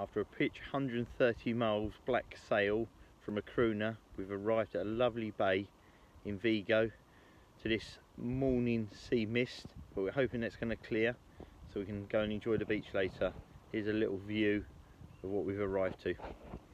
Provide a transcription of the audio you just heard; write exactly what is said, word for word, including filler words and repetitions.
after a pitch one hundred thirty miles black sail from a crooner, we've arrived at a lovely bay in Vigo to this morning sea mist, but we're hoping that's going to clear so we can go and enjoy the beach later. Here's a little view of what we've arrived to.